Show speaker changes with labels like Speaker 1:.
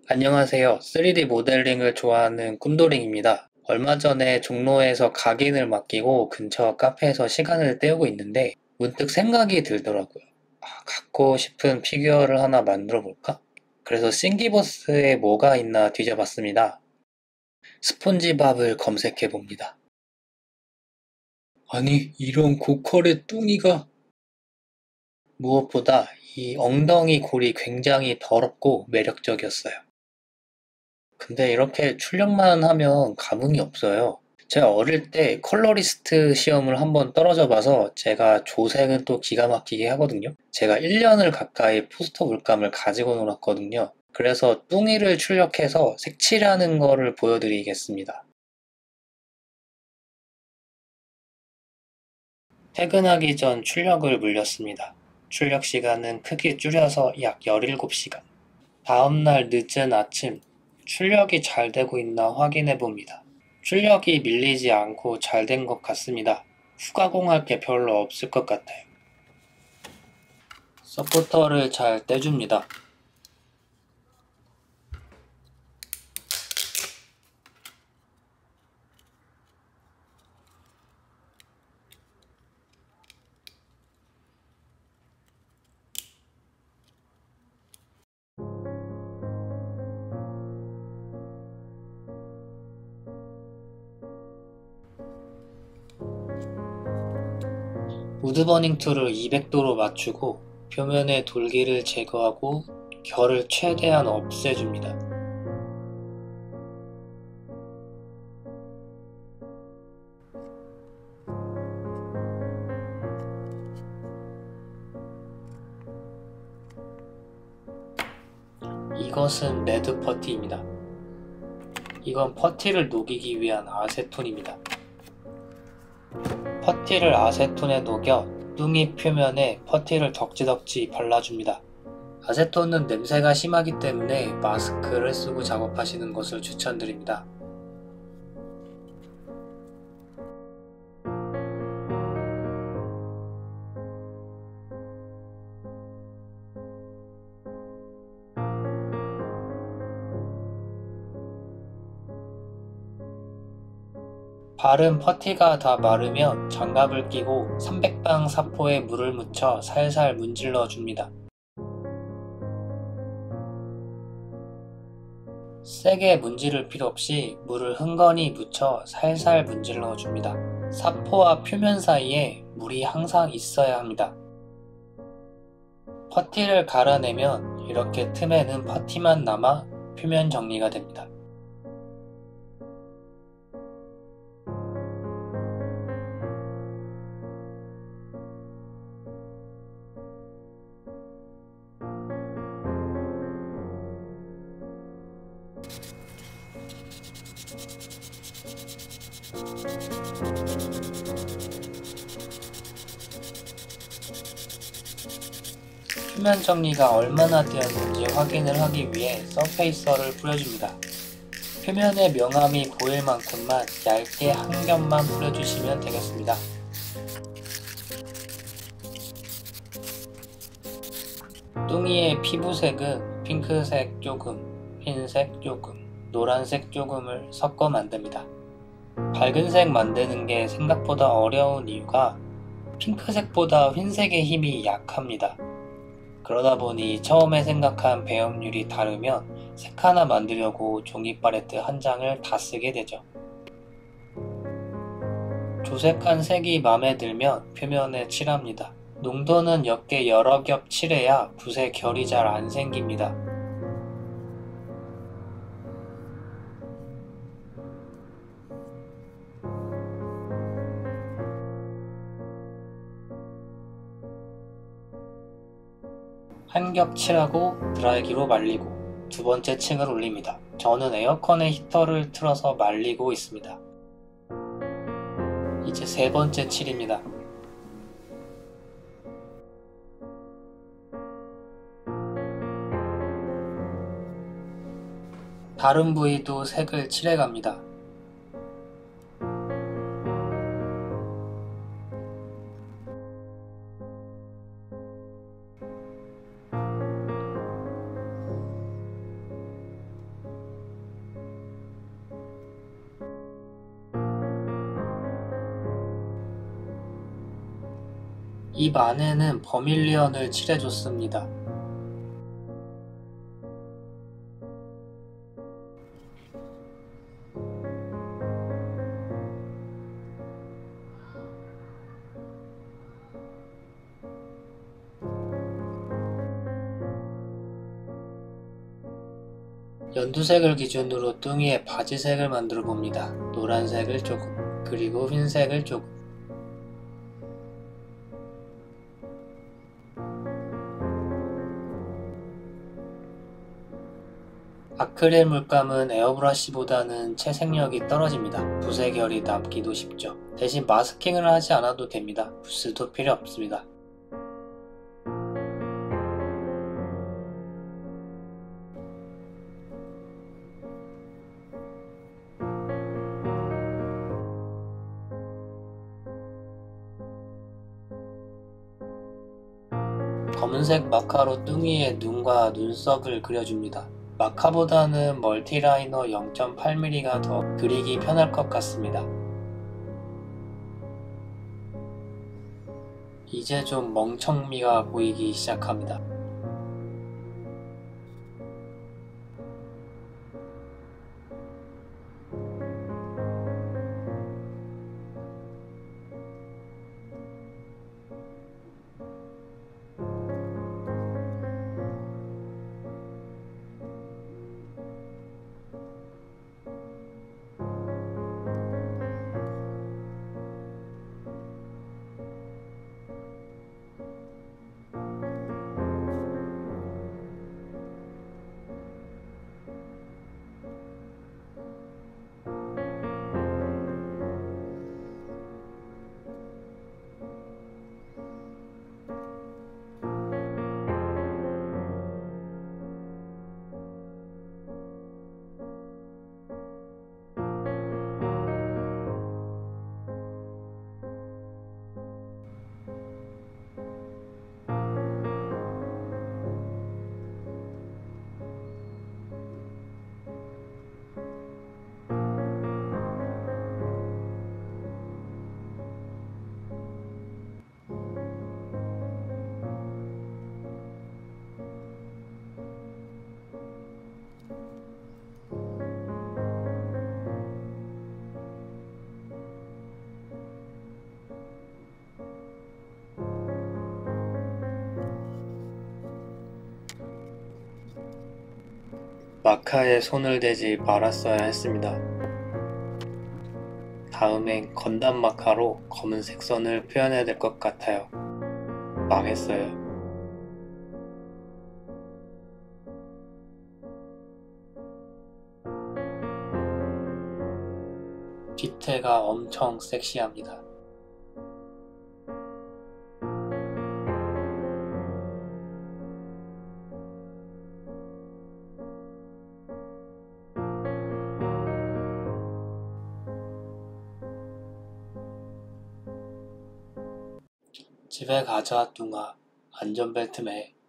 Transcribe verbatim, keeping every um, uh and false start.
Speaker 1: 안녕하세요. 쓰리디 모델링을 좋아하는 꿈도링입니다. 얼마 전에 종로에서 각인을 맡기고 근처 카페에서 시간을 때우고 있는데 문득 생각이 들더라고요. 아, 갖고 싶은 피규어를 하나 만들어 볼까? 그래서 싱기버스에 뭐가 있나 뒤져봤습니다. 스폰지밥을 검색해 봅니다. 아니, 이런 고퀄의 뚱이가... 무엇보다 이 엉덩이 골이 굉장히 더럽고 매력적이었어요. 근데 이렇게 출력만 하면 감흥이 없어요. 제가 어릴 때 컬러리스트 시험을 한번 떨어져 봐서 제가 조색은 또 기가 막히게 하거든요. 제가 일 년을 가까이 포스터 물감을 가지고 놀았거든요. 그래서 뚱이를 출력해서 색칠하는 거를 보여드리겠습니다. 퇴근하기 전 출력을 물렸습니다. 출력 시간은 크게 줄여서 약 열일곱 시간. 다음날 늦은 아침, 출력이 잘 되고 있나 확인해 봅니다. 출력이 밀리지 않고 잘 된 것 같습니다. 후가공할 게 별로 없을 것 같아요. 서포터를 잘 떼줍니다. 우드버닝 툴을 이백 도로 맞추고 표면의 돌기를 제거하고 결을 최대한 없애줍니다. 이것은 레드 퍼티입니다. 이건 퍼티를 녹이기 위한 아세톤입니다. 퍼티를 아세톤에 녹여 뚱이 표면에 퍼티를 덕지덕지 발라줍니다. 아세톤은 냄새가 심하기 때문에 마스크를 쓰고 작업하시는 것을 추천드립니다. 바른 퍼티가 다 마르면 장갑을 끼고 삼백 방 사포에 물을 묻혀 살살 문질러 줍니다. 세게 문지를 필요 없이 물을 흥건히 묻혀 살살 문질러 줍니다. 사포와 표면 사이에 물이 항상 있어야 합니다. 퍼티를 갈아내면 이렇게 틈에는 퍼티만 남아 표면 정리가 됩니다. 표면 정리가 얼마나 되었는지 확인을 하기 위해 서페이서를 뿌려줍니다. 표면에 명암이 보일 만큼만 얇게 한 겹만 뿌려주시면 되겠습니다. 뚱이의 피부색은 핑크색 조금, 흰색 조금, 노란색 조금을 섞어 만듭니다. 밝은 색 만드는 게 생각보다 어려운 이유가 핑크색보다 흰색의 힘이 약합니다. 그러다 보니 처음에 생각한 배합률이 다르면 색 하나 만들려고 종이 팔레트 한 장을 다 쓰게 되죠. 조색한 색이 마음에 들면 표면에 칠합니다. 농도는 옅게 여러 겹 칠해야 붓에 결이 잘 안 생깁니다. 한 겹 칠하고 드라이기로 말리고 두 번째 층을 올립니다. 저는 에어컨의 히터를 틀어서 말리고 있습니다. 이제 세 번째 칠입니다. 다른 부위도 색을 칠해갑니다. 입 안에는 버밀리언을 칠해줬습니다. 연두색을 기준으로 뚱이의 바지색을 만들어 봅니다. 노란색을 조금, 그리고 흰색을 조금. 아크릴 물감은 에어브러쉬보다는 채색력이 떨어집니다. 붓의 결이 남기도 쉽죠. 대신 마스킹을 하지 않아도 됩니다. 붓도 필요 없습니다. 검은색 마카로 뚱이의 눈과 눈썹을 그려줍니다. 마카보다는 멀티라이너 영 점 팔 밀리미터가 더 그리기 편할 것 같습니다. 이제 좀 멍청미가 보이기 시작합니다. 마카에 손을 대지 말았어야 했습니다. 다음엔 건담 마카로 검은색 선을 표현해야 될 것 같아요. 망했어요. 뒤태가 엄청 섹시합니다. 집에 가자 뚱아. 안전벨트 매.